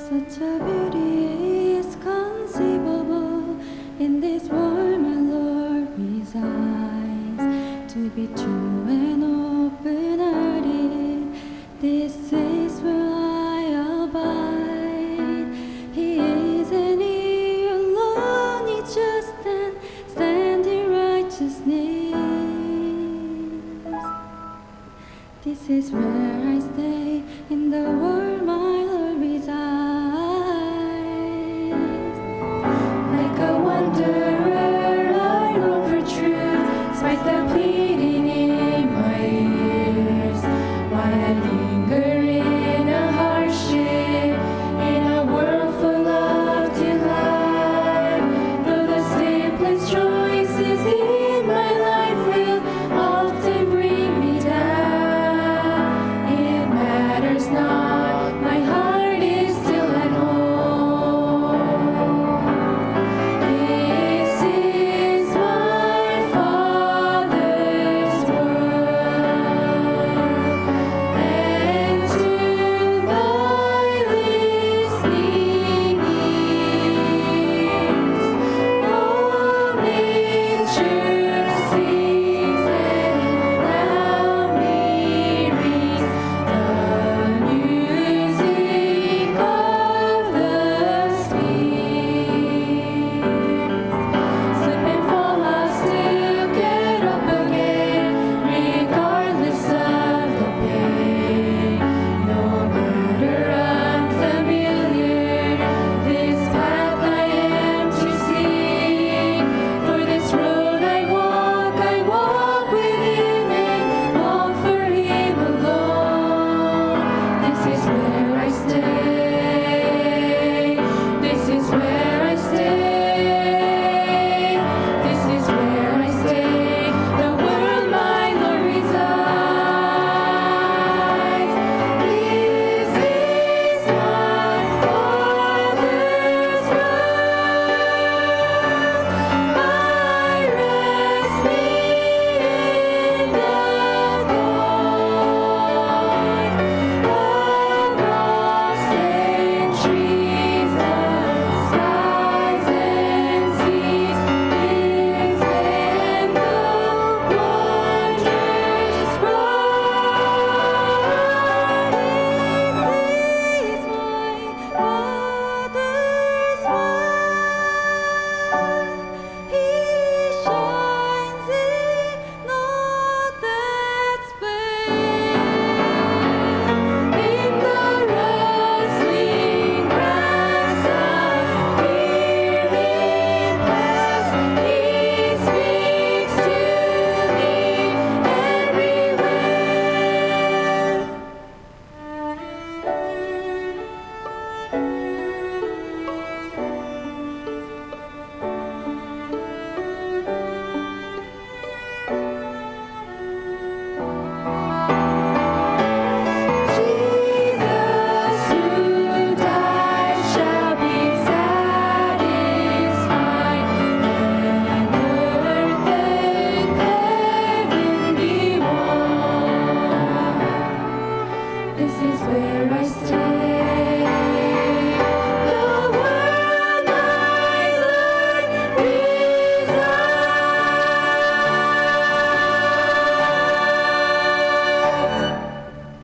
Such a beauty is conceivable in this world, my Lord resides. To be true and open-hearted, this is where I abide. He is and He alone, He just and stand in righteousness. This is where I stay in the world, my Lord resides. Like a wanderer, I long for truth, despite the pleading in my ears. Why I linger in a hardship, in a world full of delight. Though the simplest choices in my life will often bring me down, it matters not, my heart is still at home. This is my Father's world, and to my listening ears, all nature sings and loud me rings the music of the spheres. Slip and fall, I still get up again, regardless of the pain. No matter unfamiliar, this path I am to seek. For this road I walk with Him and walk for Him alone. This is where I stay. This is where I stay. This is where I stay. The world my Lord resides. This is my Father's world. I rest me in the thought of lost and trees, the skies and seas, is when the wondrous road. This is my Father's world. He shines in all that's fair. In the rustling grass, I hear Him pass. He speaks to me everywhere. Jesus who died shall be satisfied, and earth and heaven be one. This is